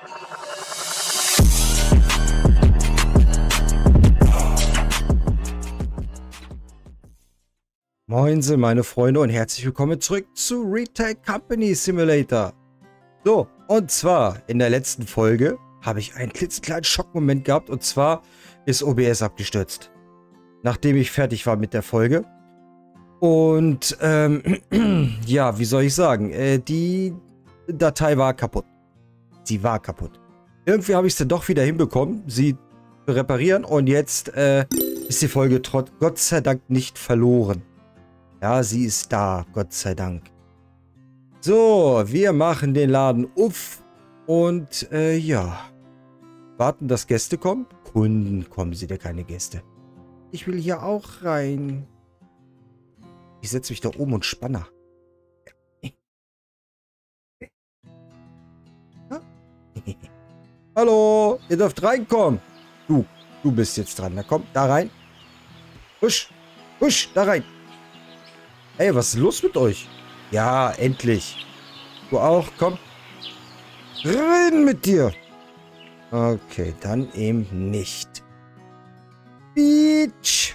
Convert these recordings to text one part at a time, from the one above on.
Moinsen, meine Freunde, und herzlich willkommen zurück zu Retail Company Simulator. So, und zwar in der letzten Folge habe ich einen klitzekleinen Schockmoment gehabt, und zwar ist OBS abgestürzt. Nachdem ich fertig war mit der Folge. Und, ja, wie soll ich sagen, die Datei war kaputt. Sie war kaputt. Irgendwie habe ich es dann doch wieder hinbekommen, sie zu reparieren, und jetzt ist die Folge Gott sei Dank nicht verloren. Ja, sie ist da, Gott sei Dank. So, wir machen den Laden auf und, ja. Warten, dass Gäste kommen. Kunden kommen, sind ja keine Gäste. Ich will hier auch rein. Ich setze mich da oben und spanne. Hallo, ihr dürft reinkommen. Du bist jetzt dran. Na komm, da rein. Husch, husch, da rein. Ey, was ist los mit euch? Ja, endlich. Du auch, komm. Rein mit dir. Okay, dann eben nicht. Beach.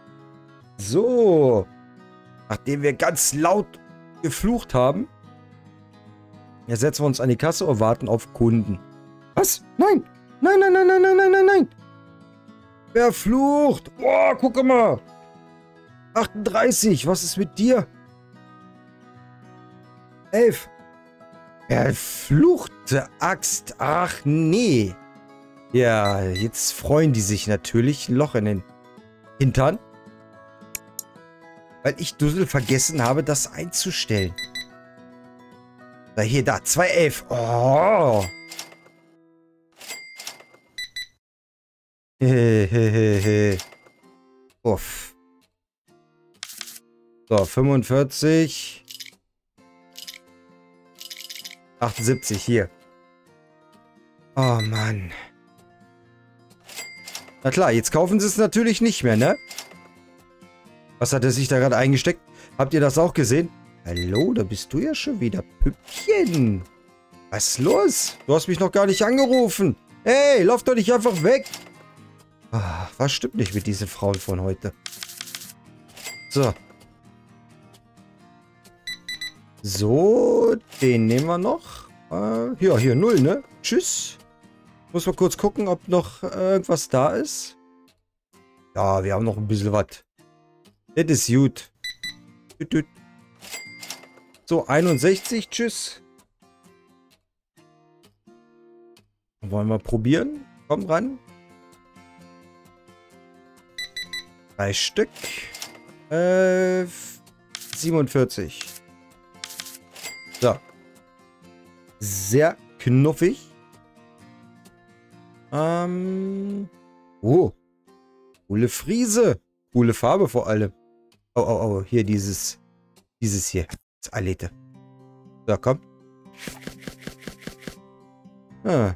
So. Nachdem wir ganz laut geflucht haben, jetzt setzen wir uns an die Kasse und warten auf Kunden. Was? Nein. Nein, nein, nein, nein, nein, nein, nein, nein. Wer flucht? Boah, guck mal. 38, was ist mit dir? 11. Verfluchte Axt. Ach nee. Ja, jetzt freuen die sich natürlich. Ein Loch in den Hintern. Weil ich Dussel vergessen habe, das einzustellen. Da, hier, da. 211. Oh. Hehehehe. Uff. So, 45. 78, hier. Oh, Mann. Na klar, jetzt kaufen sie es natürlich nicht mehr, ne? Was hat er sich da gerade eingesteckt? Habt ihr das auch gesehen? Hallo, da bist du ja schon wieder. Püppchen. Was ist los? Du hast mich noch gar nicht angerufen. Hey, lauf doch nicht einfach weg. Ah, was stimmt nicht mit diesen Frauen von heute? So. So, den nehmen wir noch. Ja, hier 0, ne? Tschüss. Muss mal kurz gucken, ob noch irgendwas da ist. Ja, wir haben noch ein bisschen was. Das ist gut. So, 61, tschüss. Wollen wir probieren? Komm ran. 3 Stück. 47. So. Sehr knuffig. Oh. Coole Friese. Coole Farbe vor allem. Oh, oh, oh. Hier dieses hier. Das Alete. So, komm. Ah.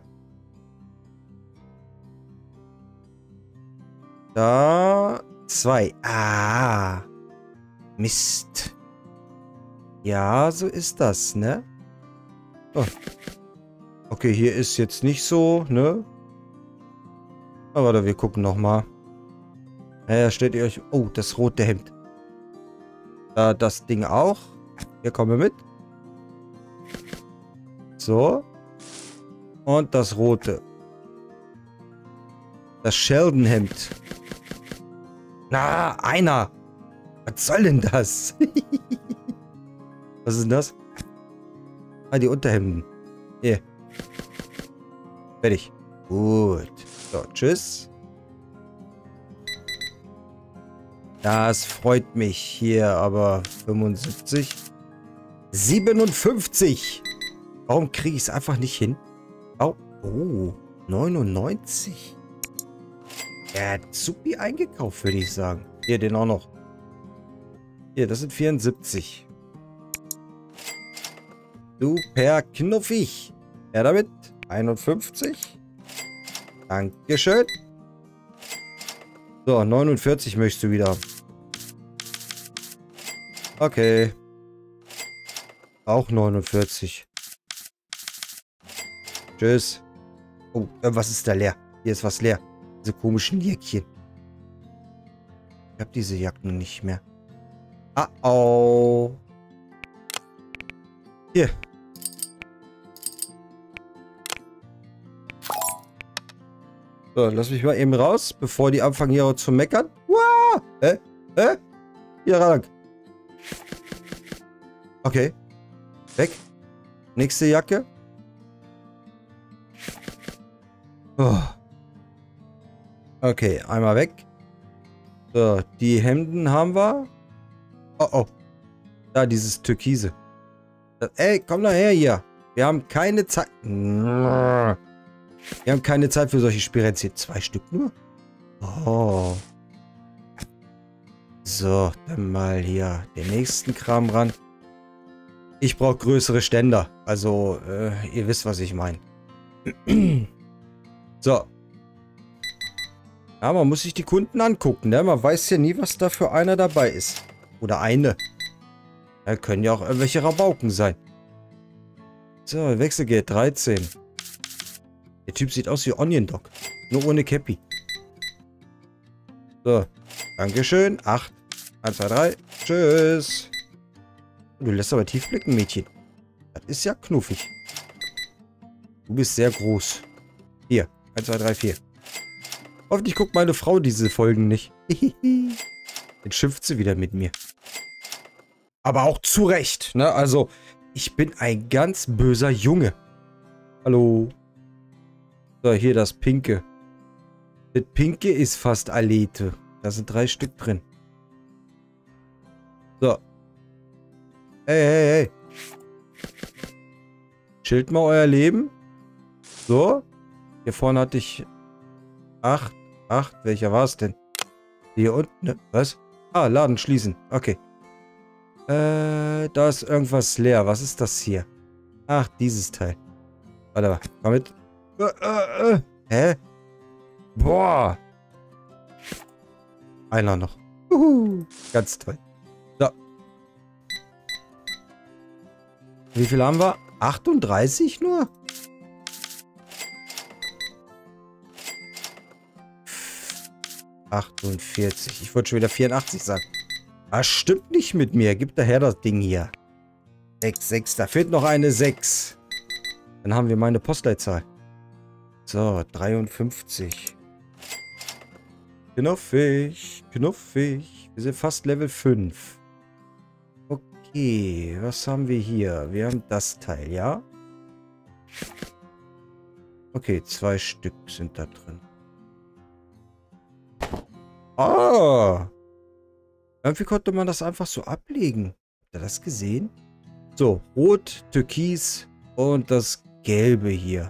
Da. 2. Ah. Mist. Ja, so ist das, ne? Oh. Okay, hier ist jetzt nicht so, ne? Aber da, wir gucken nochmal. Naja, stellt ihr euch... Oh, das rote Hemd. Da, das Ding auch. Hier kommen wir mit. So. Und das rote. Das Sheldon-Hemd. Na, einer. Was soll denn das? Was ist denn das? Ah, die Unterhemden. Hier. Fertig. Gut. So, tschüss. Das freut mich hier, aber 75. 57. Warum kriege ich es einfach nicht hin? Oh, 99. Er hat Supi eingekauft, würde ich sagen. Hier, den auch noch. Hier, das sind 74. Super knuffig. Ja, damit. 51. Dankeschön. So, 49 möchtest du wieder. Okay. Auch 49. Tschüss. Oh, was ist da leer? Hier ist was leer. Diese komischen Jäckchen. Ich habe diese Jacken nicht mehr. Ah, oh. Hier. So, lass mich mal eben raus, bevor die anfangen hier zu meckern. Wow! Hier lang. Okay. Weg. Nächste Jacke. Oh. Okay, einmal weg. So, die Hemden haben wir. Oh, oh. Da, dieses Türkise. Ey, komm doch her hier. Wir haben keine Zeit. Wir haben keine Zeit für solche Spirenzchen. 2 Stück nur? Oh. So, dann mal hier den nächsten Kram ran. Ich brauche größere Ständer. Also, ihr wisst, was ich meine. So. Ja, man muss sich die Kunden angucken, ne? Man weiß ja nie, was da für einer dabei ist. Oder eine. Da können ja auch irgendwelche Rabauken sein. So, Wechselgeld 13. Der Typ sieht aus wie Onion Dog. Nur ohne Cappy. So. Dankeschön. 8. 1, 2, 3. Tschüss. Du lässt aber tief blicken, Mädchen. Das ist ja knuffig. Du bist sehr groß. Hier. 1, 2, 3, 4. Hoffentlich guckt meine Frau diese Folgen nicht. Jetzt schimpft sie wieder mit mir. Aber auch zu Recht, ne? Also, ich bin ein ganz böser Junge. Hallo. So, hier das Pinke. Das Pinke ist fast Alete. Da sind 3 Stück drin. So. Hey, hey, hey. Chillt mal euer Leben. So. Hier vorne hatte ich 8. Welcher war es denn? Hier unten, ne? Was? Ah, Laden schließen. Okay. Da ist irgendwas leer. Was ist das hier? Ach, dieses Teil. Warte mal. Komm mit. Hä? Boah. Einer noch. Ganz toll. So. Wie viel haben wir? 38 nur? ...48. Ich wollte schon wieder 84 sagen. Ah, stimmt nicht mit mir. Gib daher das Ding hier. 6. Da fehlt noch eine 6. Dann haben wir meine Postleitzahl. So, 53. Knuffig. Knuffig. Wir sind fast Level 5. Okay, was haben wir hier? Wir haben das Teil, ja? Okay, 2 Stück sind da drin. Ah! Irgendwie konnte man das einfach so ablegen. Habt ihr das gesehen? So, Rot, Türkis und das Gelbe hier.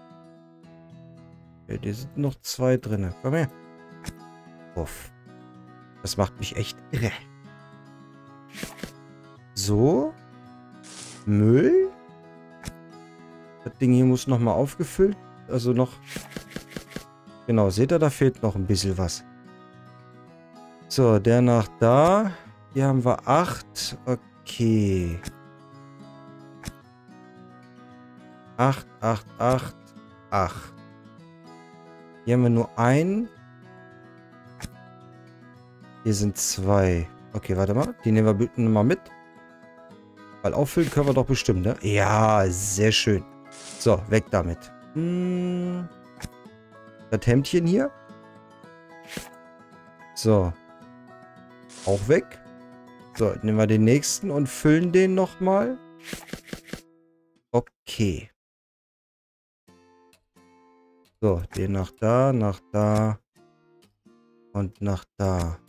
Ja, hier sind noch 2 drin. Komm her. Uff. Das macht mich echt irre. So. Müll. Das Ding hier muss nochmal aufgefüllt. Also noch... Genau, seht ihr, da fehlt noch ein bisschen was. So, der nach da. Hier haben wir 8. Okay. 8. Hier haben wir nur einen. Hier sind 2. Okay, warte mal. Die nehmen wir bitte mal mit. Weil auffüllen können wir doch bestimmt, ne? Ja, sehr schön. So, weg damit. Das Hemdchen hier. So. Auch weg. So, nehmen wir den nächsten und füllen den nochmal. Okay. So, den nach da und nach da.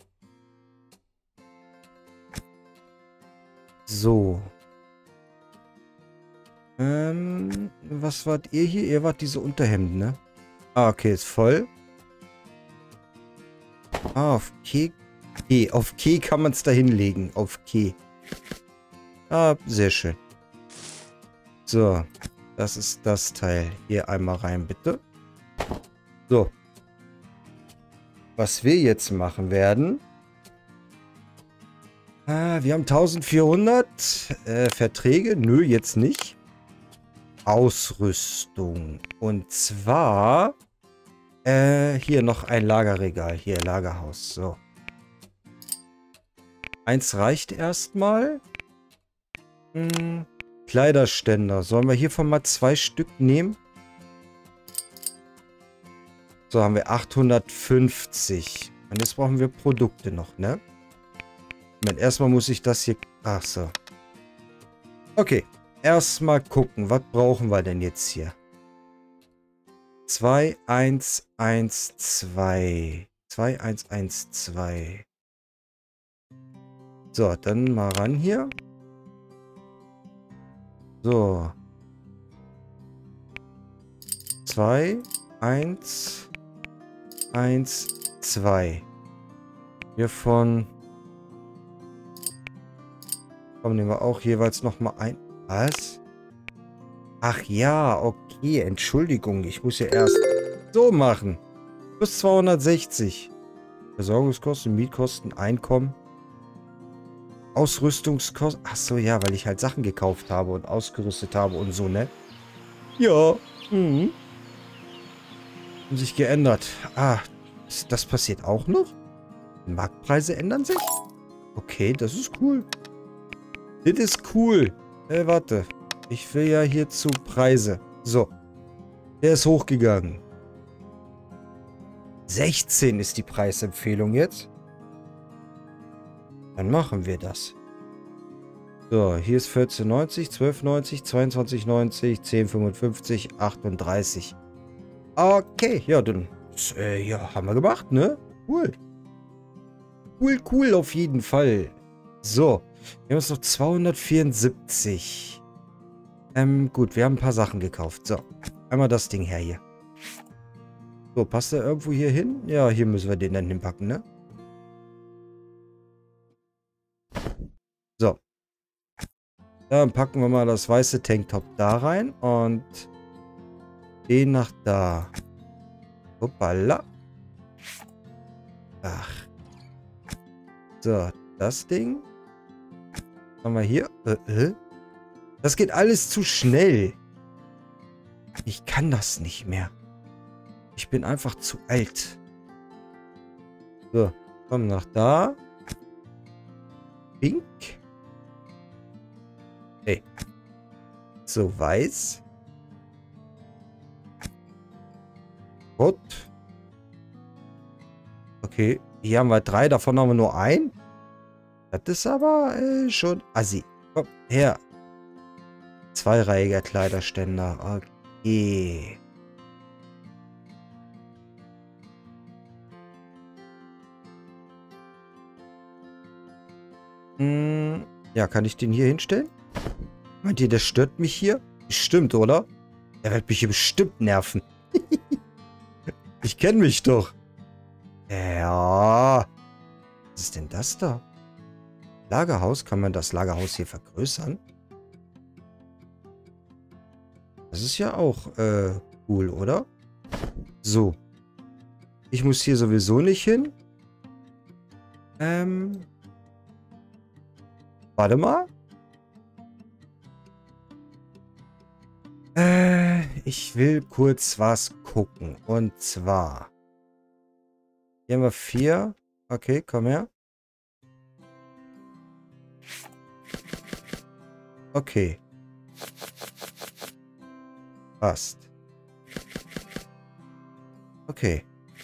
So. Was wart ihr hier? Ihr wart diese Unterhemden, ne? Ah, okay, ist voll. Ah, auf K. Auf K kann man es da hinlegen. Auf K. Ah, sehr schön. So. Das ist das Teil. Hier einmal rein, bitte. So. Was wir jetzt machen werden. Wir haben 1400 Verträge. Nö, jetzt nicht. Ausrüstung. Und zwar hier noch ein Lagerregal. Hier, Lagerhaus. So. Eins reicht erstmal. Kleiderständer. Sollen wir hiervon mal 2 Stück nehmen? So, haben wir 850. Und jetzt brauchen wir Produkte noch, ne? Moment, erstmal muss ich das hier... Ach so. Okay. Erstmal gucken, was brauchen wir denn jetzt hier? 2112. 2112. So, dann mal ran hier. So. 2, 1, 1, 2. Hiervon. Komm, nehmen wir auch jeweils nochmal ein. Was? Ach ja, okay. Entschuldigung, ich muss ja erst so machen. Plus 260. Versorgungskosten, Mietkosten, Einkommen. Ausrüstungskosten. Ach so, ja, weil ich halt Sachen gekauft habe und ausgerüstet habe und so, ne? Ja. Mhm. Haben sich geändert. Ah, das passiert auch noch? Die Marktpreise ändern sich? Okay, das ist cool. Das ist cool. Warte. Ich will ja hierzu Preise. So. Der ist hochgegangen. 16 ist die Preisempfehlung jetzt. Dann machen wir das. So, hier ist 14,90, 12,90, 22,90, 10,55, 38. Okay, ja, dann ja, haben wir gemacht, ne? Cool. Cool auf jeden Fall. So, wir haben jetzt noch 274. Gut, wir haben ein paar Sachen gekauft. So, einmal das Ding her hier. So, passt der irgendwo hier hin? Ja, hier müssen wir den dann hinpacken, ne? So. Dann packen wir mal das weiße Tanktop da rein und den nach da. Hoppala. Ach. So, das Ding. Was haben wir hier? Das geht alles zu schnell. Ich kann das nicht mehr. Ich bin einfach zu alt. So, komm nach da. Pink. Hey. So, weiß. Rot. Okay, hier haben wir 3, davon haben wir nur ein. Das ist aber schon assi. Komm, her. 2-reihiger Kleiderständer. Okay. Ja, kann ich den hier hinstellen? Meint ihr, der stört mich hier? Stimmt, oder? Er wird mich hier bestimmt nerven. Ich kenne mich doch. Ja. Was ist denn das da? Lagerhaus? Kann man das Lagerhaus hier vergrößern? Das ist ja auch cool, oder? So. Ich muss hier sowieso nicht hin. Warte mal. Ich will kurz was gucken. Und zwar. Hier haben wir 4. Okay, komm her. Okay. Passt. Okay.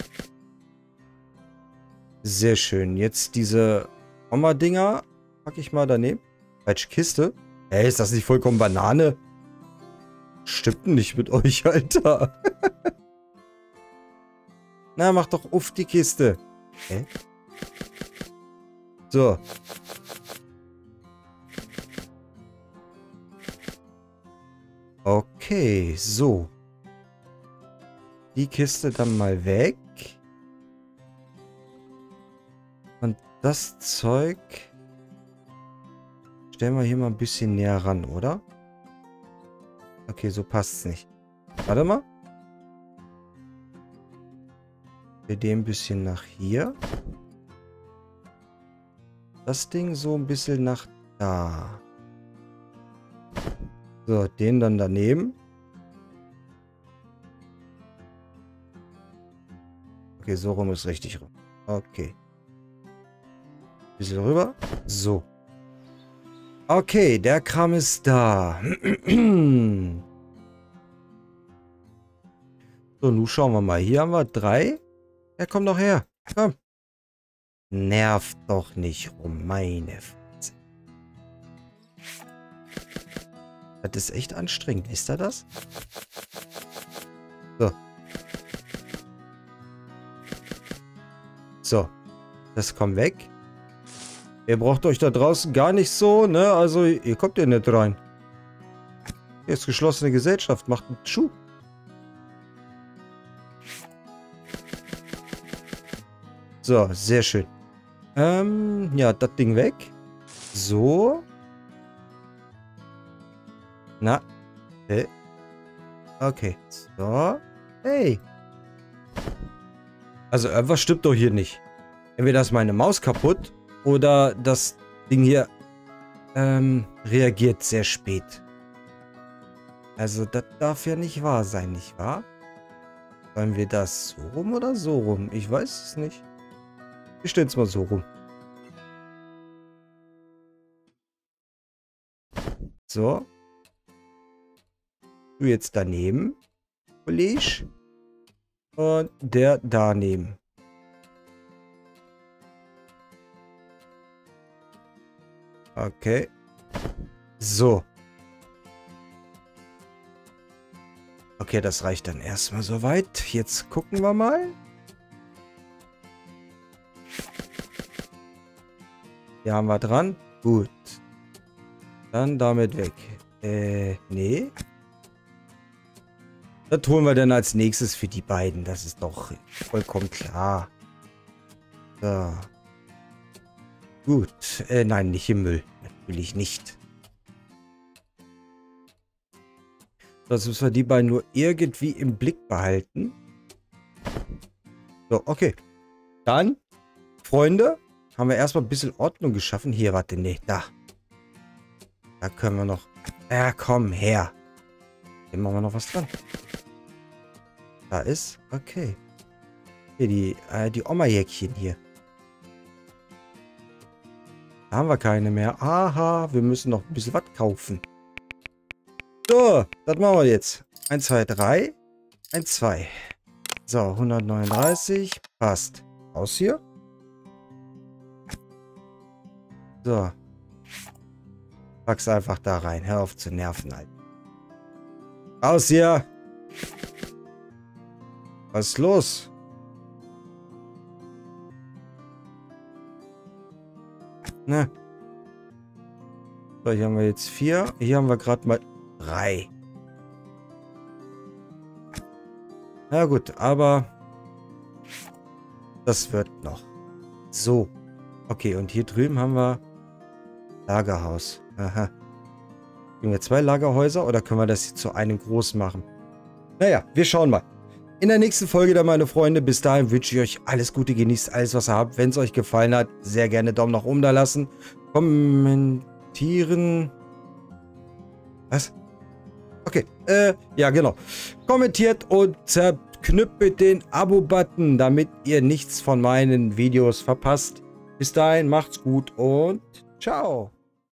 Sehr schön. Jetzt diese Oma-Dinger packe ich mal daneben. Falsche Kiste. Ey, ist das nicht vollkommen Banane? Stimmt nicht mit euch, Alter. Na, mach doch auf die Kiste. Hä? So. Okay, so. Die Kiste dann mal weg. Und das Zeug stellen wir hier mal ein bisschen näher ran, oder? Okay, so passt es nicht. Warte mal. Wir den ein bisschen nach hier. Das Ding so ein bisschen nach da. So, den dann daneben. Okay, so rum ist richtig rum. Okay. Bisschen rüber. So. Okay, der Kram ist da. So, nun schauen wir mal. Hier haben wir 3. Ja, komm doch her. Komm. Nervt doch nicht rum, meine Fresse. Das ist echt anstrengend. Wisst ihr das? So. So. Das kommt weg. Ihr braucht euch da draußen gar nicht so, ne? Also, ihr kommt ja nicht rein. Hier ist geschlossene Gesellschaft. Macht einen Schuh. So, sehr schön. Ja, das Ding weg. So. Na. Okay. So. Hey. Also, irgendwas stimmt doch hier nicht. Entweder ist meine Maus kaputt oder das Ding hier reagiert sehr spät. Also, das darf ja nicht wahr sein, nicht wahr? Sollen wir das so rum oder so rum? Ich weiß es nicht. Wir stellen es mal so rum. So. Du jetzt daneben. Kollege. Und der daneben. Okay. So. Okay, das reicht dann erstmal soweit. Jetzt gucken wir mal. Hier haben wir dran. Gut. Dann damit weg. Nee. Das holen wir dann als nächstes für die beiden. Das ist doch vollkommen klar. So. Gut. Nein, nicht im Müll. Natürlich nicht. Das müssen wir die beiden nur irgendwie im Blick behalten. So, okay. Dann, Freunde, haben wir erstmal ein bisschen Ordnung geschaffen. Hier, warte, nee, da. Da können wir noch... Ja, komm, her. Hier machen wir noch was dran. Da ist, okay. Hier, die Oma-Jäckchen hier. Da haben wir keine mehr. Aha, wir müssen noch ein bisschen was kaufen. So, das machen wir jetzt. 1, 2, 3. 1, 2. So, 139. Passt. Aus hier. So. Pack's einfach da rein. Hör auf zu nerven, Alter. Aus hier. Was ist los? Ne. So, hier haben wir jetzt 4. Hier haben wir gerade mal 3. Na gut, aber das wird noch. So. Okay, und hier drüben haben wir Lagerhaus. Aha. Kriegen wir 2 Lagerhäuser oder können wir das hier zu einem groß machen? Naja, wir schauen mal. In der nächsten Folge dann, meine Freunde. Bis dahin wünsche ich euch alles Gute. Genießt alles, was ihr habt. Wenn es euch gefallen hat, sehr gerne Daumen nach oben da lassen. Kommentieren. Was? Okay, ja genau. Kommentiert und zerknüppelt den Abo-Button, damit ihr nichts von meinen Videos verpasst. Bis dahin, macht's gut und ciao.